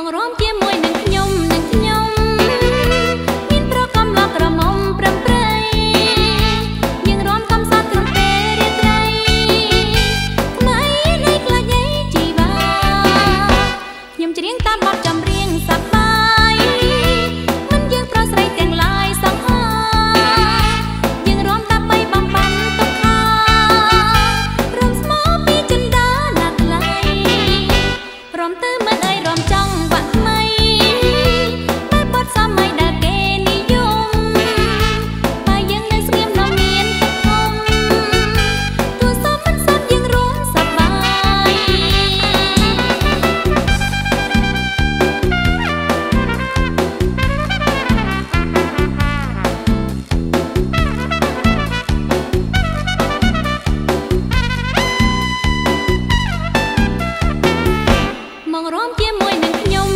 មករួមជាមួយនឹងខ្ញុំមានប្រកំឡក្រមុំប្រឹងប្រែងយើងរាំកំសាន្តក្នុងពេលរាត្រីថ្មីនៃខ្លាចនៃជីវ៉ាខ្ញុំច្រៀងតាមបទចម្រៀងសប្បាយមិនយើងប្រុសស្រីទាំងឡាយសង្ហាយើងរាំតាមបីបំបានទុកខារំស្មោពីចិន្តាណាត់ឡៃរំទៅមិនអីរំចង់បាក់ថ្មីបែបបទសម័យដែលគេនិយមតែយើងនៅស្ងៀមនៅមានទឹកធំទោះសមមិនសមយើងរួមសប្បាយមករួមជាមួយនឹងខ្ញុំ